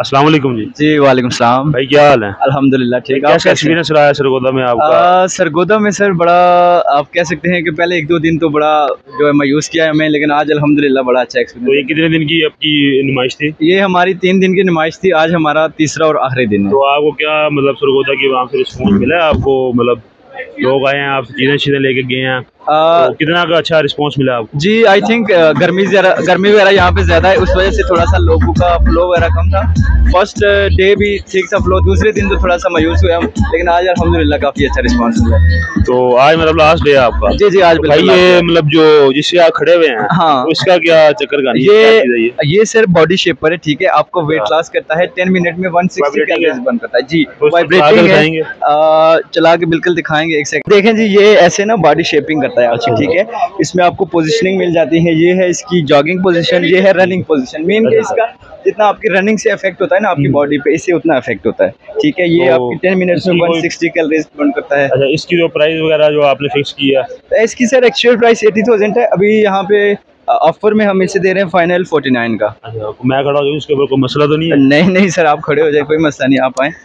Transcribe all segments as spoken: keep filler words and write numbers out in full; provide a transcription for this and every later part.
अस्सलाम वालेकुम जी। जी वालेकुम सलाम भाई, क्या हाल है? अल्हम्दुलिल्लाह ठीक। कैसा एक्सपीरियंस रहा है सरगोदा में आपका? सरगोदा में सर बड़ा, आप कह सकते हैं कि पहले एक दो दिन तो बड़ा जो है मायूस किया है हमें, लेकिन आज अल्हम्दुलिल्लाह बड़ा अच्छा एक्सपीरियंस। तो ये कितने दिन की आपकी नुमाइश थी? ये हमारी तीन दिन की नुमाइश थी, आज हमारा तीसरा और आखिरी दिन है। तो आपको क्या मतलब सरगोदा की वहाँ से रिस्पॉन्स मिला है आपको? मतलब लोग आए हैं, आप चीज़ें चीज़ें लेके गए हैं, तो कितना का अच्छा रिस्पांस मिला आपको? जी आई थिंक गर्मी ज़रा गर्मी वगैरह यहाँ पे ज़्यादा है, उस वजह से थोड़ा सा लोगों का फ्लो वगैरह कम था। फर्स्ट डे भी ठीक था फ्लो, दूसरे दिन तो थोड़ा सा मायूस हुआ, लेकिन आज अल्हम्दुलिल्लाह काफ़ी अच्छा रिस्पांस मिला। तो आज मतलब लास्ट डे है आपका? जी जी आज तो भाई ये मतलब जो जिससे आप खड़े हुए हैं, हाँ, तो इसका क्या चक्कर का ये ये, ये सर बॉडी शेपर है, ठीक है, आपको वेट लॉस करता है, टेन मिनट में वन सिक्सटी कैलोरीज बर्न करता है जी। वाइब्रेटिंग है, चला के बिल्कुल दिखाएंगे, एक सेकंड देखें जी। ये ऐसे ना बॉडी शेपिंग करता है आपकी, ठीक है। इसमें आपको पोजीशनिंग मिल जाती है, ये है इसकी जॉगिंग पोजीशन, ये है रनिंग पोजीशन। मेन के इसका जितना आपकी रनिंग से इफेक्ट होता है ना आपकी बॉडी पे, इससे उतना इफेक्ट होता है, ठीक है। ये आपकी टेन मिनट्स में वन सिक्सटी कैलोरीज बर्न करता है। अच्छा, इसकी जो प्राइस वगैरह जो आपने फिक्स किया है? इसकी sir actual price eighty thousand है, अभी यहाँ पे ऑफर में हम इसे दे रहे हैं फाइनल फोर्टी नाइन का। अच्छा, मैं खड़ा हो जाऊँ इसके ऊपर कोई मसला तो नहीं है? नहीं नहीं सर, आप खड़े हो जाए, कोई मसला नहीं, आप आए।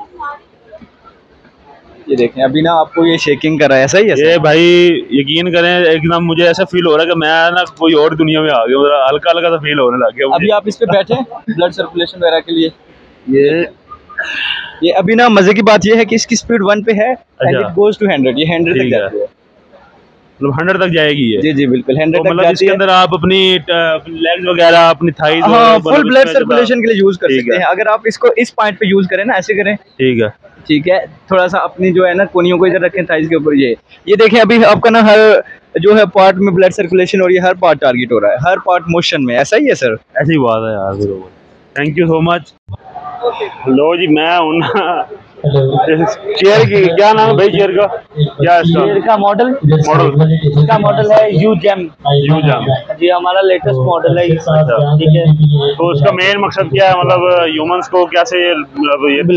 ये देखें अभी ना आपको ये शेकिंग कर रहा है, ऐसा ही है? ये भाई यकीन करें एकदम मुझे ऐसा फील हो रहा है कि मैं ना कोई और दुनिया में आ गया, मतलब हल्का हल्का सा फील होने लग गया। अभी आप इस पे बैठे ब्लड सर्कुलेशन वगैरह के लिए। ये ये अभी ना मजे की बात ये है कि इसकी स्पीड वन पे है and it goes to hundred, ये हंड्रेड तक जाती है, मतलब हंड्रेड तक जाएगी ये? जी जी बिल्कुल हंड्रेड तो तक मतलब इसके अंदर आप अपनी लेग्स वगैरह, अपनी थाइज, हाँ, फुल ब्लड सर्कुलेशन के लिए यूज कर सकते हैं। अगर आप इसको इस पॉइंट पे यूज करें ना, ऐसे करें, ठीक है ठीक है, थोड़ा सा अपनी जो है ना कोनियों को इधर रखें थाइज के ऊपर। ये ये देखें अभी आपका ना हर जो है पार्ट में ब्लड सर्कुलेशन और ये हर पार्ट टारगेट हो रहा है, हर पार्ट मोशन में। ऐसा ही है सर? ऐसी बात है यार, बरोबर। Thank you so much. लो जी, मैं हूँ चेयर की, क्या नाम है भाई चेयर का? क्या चेयर का मॉडल मॉडल इसका मॉडल है यू जैम। यू जैम जी, हमारा लेटेस्ट मॉडल है, ठीक है। तो उसका मेन मकसद क्या है, मतलब ह्यूमंस को कैसे मतलब ये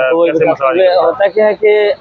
होता क्या है कि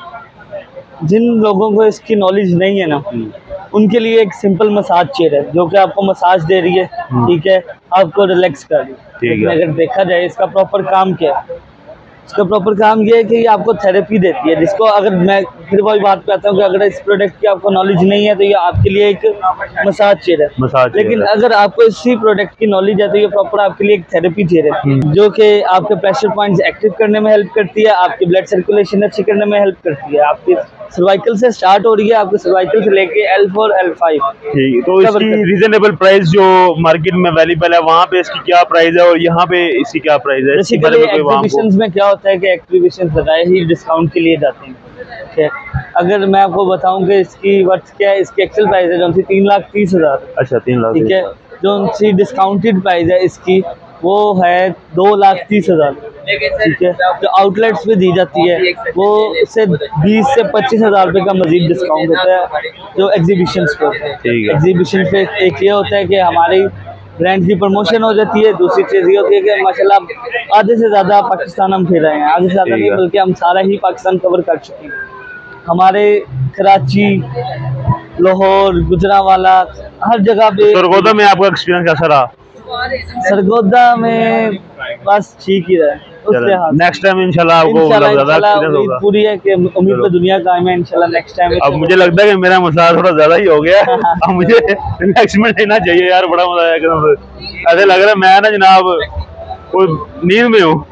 जिन लोगों को इसकी नॉलेज नहीं है ना, उनके लिए एक सिंपल मसाज चेयर है जो कि आपको मसाज दे रही है, ठीक है, आपको रिलैक्स कर रही है। अगर देखा जाए इसका प्रॉपर काम क्या है, इसका प्रॉपर काम ये है कि ये आपको थेरेपी देती है, जिसको अगर मैं फिर वही बात पे आता हूँ कि अगर इस प्रोडक्ट की आपको नॉलेज नहीं है तो ये आपके लिए एक मसाज चेयर है। मसाज लेकिन है। अगर आपको इसी प्रोडक्ट की नॉलेज है तो ये प्रॉपर आपके लिए एक थेरेपी चेयर है, जो कि आपके प्रेशर पॉइंट्स एक्टिव करने में हेल्प करती है, आपकी ब्लड सर्कुलेशन अच्छी करने में हेल्प करती है, आपकी सर्वाइकल से स्टार्ट हो रही है, आपके सर्वाइकल से लेके एल फोर एल फाइव। तो इसकी रीजनेबल प्राइस जो मार्केट में अवेलेबल है वहाँ पे इसकी क्या प्राइस है और यहाँ पे इसकी क्या प्राइस है? एग्जीबिशंस में क्या होता है कि एग्जीबिशंस लगाए ही डिस्काउंट के लिए जाते हैं, ठीक है। अगर मैं आपको बताऊं कि इसकी वर्थ क्या है, इसकी एक्चुअल प्राइस है जो सी तीन लाख तीस हजार। अच्छा, तीन लाख, ठीक है। जो सी डिस्काउंटेड प्राइस है इसकी वो है दो लाख तीस हजार, ठीक है। जो आउटलेट्स पे दी जाती है वो इससे बीस से पच्चीस हजार रुपये का मजीद डिस्काउंट होता है जो एग्जीबिशंस पे होता है। एग्जीबिशन पे एक ये होता है कि हमारी ब्रांड की प्रमोशन हो जाती है, दूसरी चीज़ ये होती है कि माशाल्लाह आधे से ज़्यादा पाकिस्तान हम फिर रहे हैं, आधे से ज़्यादा नहीं बल्कि हम सारा ही पाकिस्तान कवर कर चुके हैं। हमारे कराची, लाहौर, गुजरांवाला, हर जगह पे। सरगोदा में आपका एक्सपीरियंस कैसा रहा? सरगोदा में बस ठीक ही रहा। नेक्स्ट टाइम इंशाल्लाह आपको ज़्यादा एक्सपीरियंस होगा। पूरी है कि उम्मीद तो दुनिया का है, इंशाल्लाह नेक्स्ट टाइम। अब मुझे लगता है कि मेरा मसला थोड़ा ज़्यादा ही हो गया अब मुझे नेक्स्ट में लेना चाहिए यार, बड़ा मजा आया एकदम। ऐसे लग रहा है मैं ना जनाब कोई नींद में हूँ।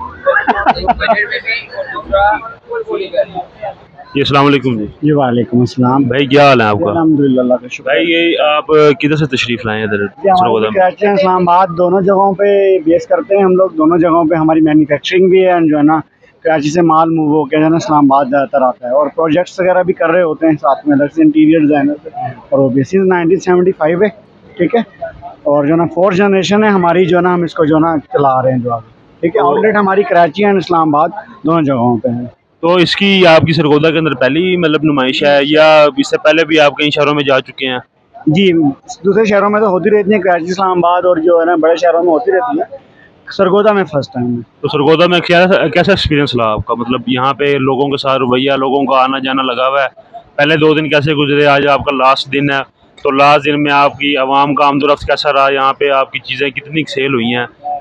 जी अस्सलाम वालेकुम जी। जी वालेकुम अस्सलाम। भाई क्या हाल है आपका? अल्हम्दुलिल्लाह का शुक्र। भाई ये आप किधर से तशरीफ लाए हैं इधर? कराची इस्लामाबाद दोनों जगहों पे बेस करते हैं हम लोग, दोनों जगहों पे हमारी मैन्युफैक्चरिंग भी है, जो है ना कराची से माल मूव हो के जो है ना इस्लामाबाद ज़्यादातर आता है, और प्रोजेक्ट्स वगैरह भी कर रहे होते हैं साथ में अलग से इंटीरियर डिज़ाइनर, और वो बेसिस नाइनटीन सेवेंटी फाइव है, ठीक है। और जो ना फोर्थ जनरेशन है हमारी, जो ना हम इसको जो ना चला रहे हैं जो आगे, ठीक है। आउटलेट हमारी कराची एंड इस्लामाबाद दोनों जगहों पे है। तो इसकी आपकी सरगोदा के अंदर पहली मतलब नुमाइश है या इससे पहले भी आप कई शहरों में जा चुके हैं? जी, दूसरे शहरों में तो होती रहती है, कराची इस्लामाबाद और जो है ना बड़े शहरों में होती रहती है, सरगोदा में फर्स्ट टाइम है। तो सरगोदा में क्या कैसा एक्सपीरियंस रहा आपका? मतलब यहाँ पे लोगों के साथ रवैया, लोगों का आना जाना लगा हुआ है, पहले दो दिन कैसे गुजरे, आज आपका लास्ट दिन है, तो लास्ट दिन में आपकी आवाम का आमदोरफ्त कैसा रहा, यहाँ पे आपकी चीज़ें कितनी सेल हुई हैं,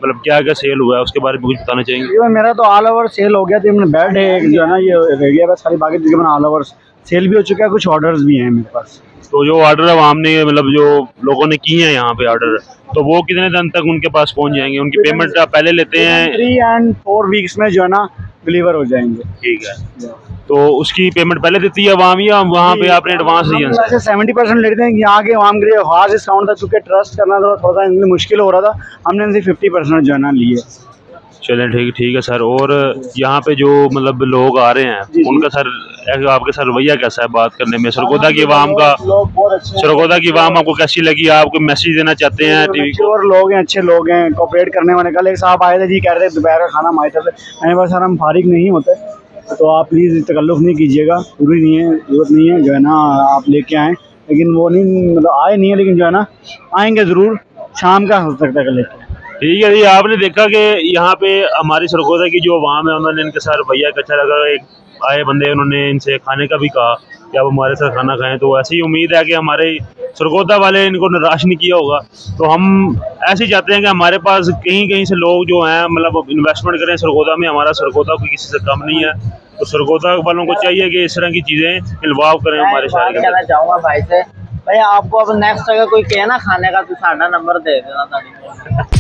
मतलब क्या क्या सेल हुआ है उसके बारे में कुछ बताना चाहेंगे? ये मेरा तो ऑल ओवर सेल हो गया, तो बेड है एक जो है ना ये रह गया बस, खाली बाकी तकरीबन ऑल ओवर सेल भी हो चुका है, कुछ ऑर्डर्स भी हैं मेरे पास। तो जो ऑर्डर है हमने मतलब जो लोगों ने किए हैं यहाँ पे ऑर्डर, तो वो कितने दिन तक उनके पास पहुँच जाएंगे? उनकी पेमेंट आप पहले लेते हैं? थ्री एंड फोर वीक्स में जो है ना डिलीवर हो जाएंगे। ठीक है, तो उसकी पेमेंट पहले देती है वहाँ, या वहाँ पे आपने एडवांस दिया? वैसे सेवेंटी परसेंट लेते हैं, यहाँ के वहाँ के लिए खास डिस्काउंट था, क्योंकि ट्रस्ट करना तो थोड़ा सा इनके मुश्किल हो रहा था, हमने इनसे फिफ्टी परसेंट जो है ना लिए। चलें ठीक ठीक है सर। और यहाँ पे जो मतलब लोग आ रहे हैं उनका सर आपके सर रवैया कैसा है बात करने में? सरगोदा की आवाम का, सरगोदा की आवाम आपको कैसी लगी? आपको मैसेज देना चाहते हैं टीवी को? और लोग हैं, अच्छे लोग हैं, कोऑपरेट करने वाले। कल एक साहब आए थे जी, कह रहे थे दोपहर का खाना हमारी तरफ से, मैंने बस सर हम फारिग नहीं होते, तो आप प्लीज़ तकल्लुफ़ नहीं कीजिएगा, पूरी नहीं है, जरूरत नहीं है जो है ना आप लेके आएँ। लेकिन वो नहीं मतलब आए नहीं है, लेकिन जो है ना आएंगे ज़रूर, शाम का हो सकता है लेके। ठीक है जी, आपने देखा कि यहाँ पे हमारी सरगोदा की जो आवाम है उन्होंने इनके साथ भैया अच्छा लगा, एक आए बंदे उन्होंने इनसे खाने का भी कहा कि आप हमारे साथ खाना खाएं। तो ऐसी ही उम्मीद है कि हमारे सरगोदा वाले इनको निराश नहीं किया होगा। तो हम ऐसे ही चाहते हैं कि हमारे पास कहीं कहीं से लोग जो हैं मतलब इन्वेस्टमेंट करें सरगोदा में। हमारा सरगोदा कोई किसी से कम नहीं है, तो सरगोदा वालों को चाहिए कि इस तरह की चीज़ें इन्वॉल्व करें हमारे शहर के अंदर। चाहूँगा भाई से, भाई आपको अब नेक्स्ट अगर कोई कहे ना खाने का तो साढ़ा नंबर दे देना था।